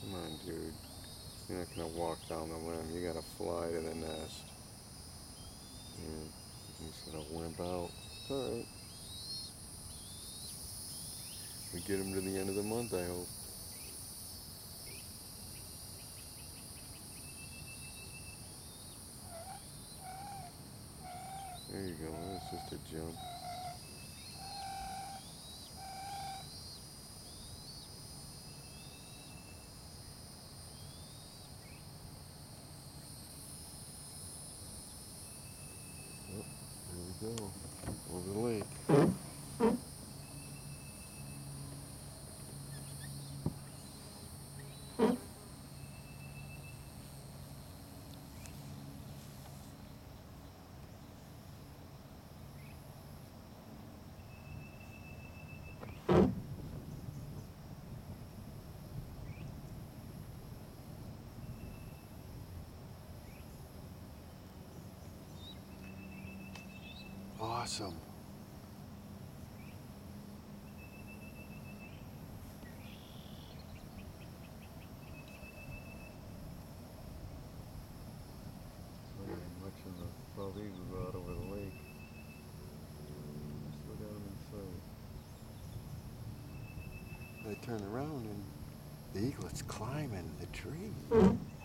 Come on, dude. You're not gonna walk down the limb. You gotta fly to the nest. And he's gonna limp out. It's alright. We get him to the end of the month, I hope. There you go. That's just a jump. Oh, there we go. Over the lake. Awesome. Much of the bald eagle go out over the lake. Still got him in sight. I turn around and the eaglet's climbing the tree.